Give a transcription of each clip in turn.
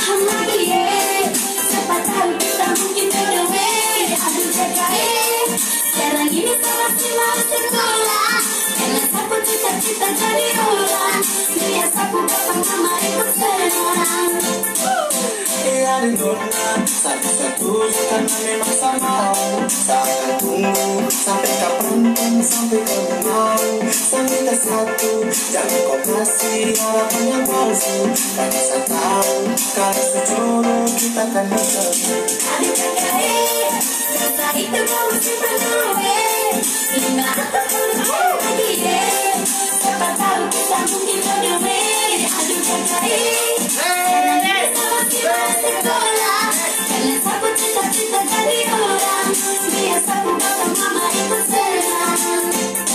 paham lagi ya. Siapa tahu kita mungkin jodoh. Aduh kakak sekarang ini sama si mau sekolah. Jangan sapu cita-cita jadi orang. Dia sapu bapak mama ikut senang. Iya dengarkan, satu-satu karena memang sama. Saya tunggu sampai kapanpun, sampai kamu mau. Saya minta satu, jangan kau kasih harapan yang palsu. Karena saya tahu, kalau sejodoh kita akan bersama. Aduh kakak rasa itu kamu simpan dulu hingga aku pulang lagi siapa tahu kita mungkin jodoh. Aduh kakak sekarang sama si mau sekolah. Jangan sapu cita-cita jadi orang. Biar sapu bapak mama ikut senang.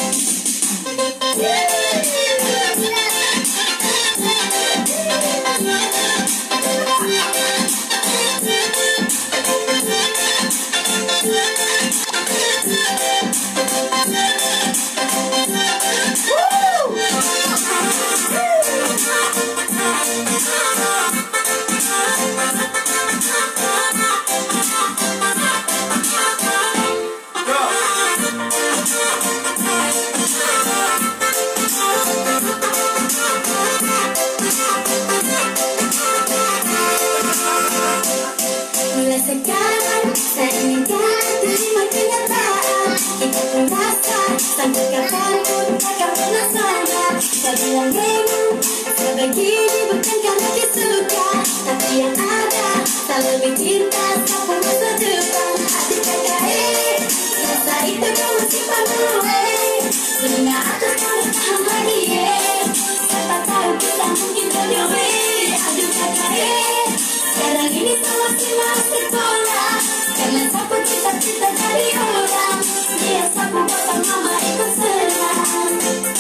Mulai sekarang saya inginkan terima kenyataan. Kita pun rasa sampai kapanpun takkan pernah sama. Saya bilang memang sebegini bukan karena disuka, tapi yang ada tak lebih cinta sampai masa depan. Adik kakak rasa itu kamu simpan dulu hingga aku pulang paham lagi siapa tahu kita mungkin jodoh. Aduh kakak sekarang ini sama si mau sekolah. Jangan sapu cita-cita jadi orang. Dia sapu bapak mama ikut senang.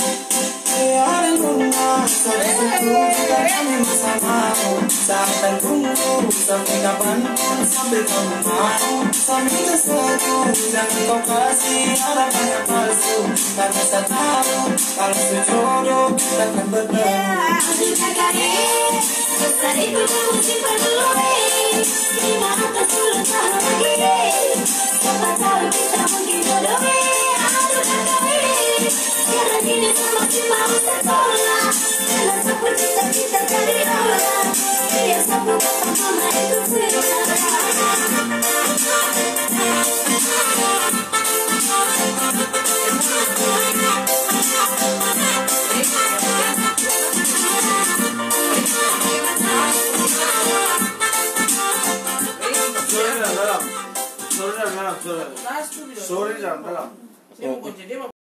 Iya dengarkan, satu-satu karena memang sama. Saya tunggu sampai kapanpun, sampai kamu mau. Saya minta satu, jangan kau kasih harapan yang palsu. Karena saya tahu, kalau sejodoh kita akan bertemu. Aduh kakak rasa itu kamu simpan dulu hingga aku pulang paham lagi siapa tahu kita mungkin jodoh. Aduh kakak sekarang ini sama si mau sekolah. Jangan sapu cita-cita jadi orang. Biar sapu bapak mama ikut senang. Sorry,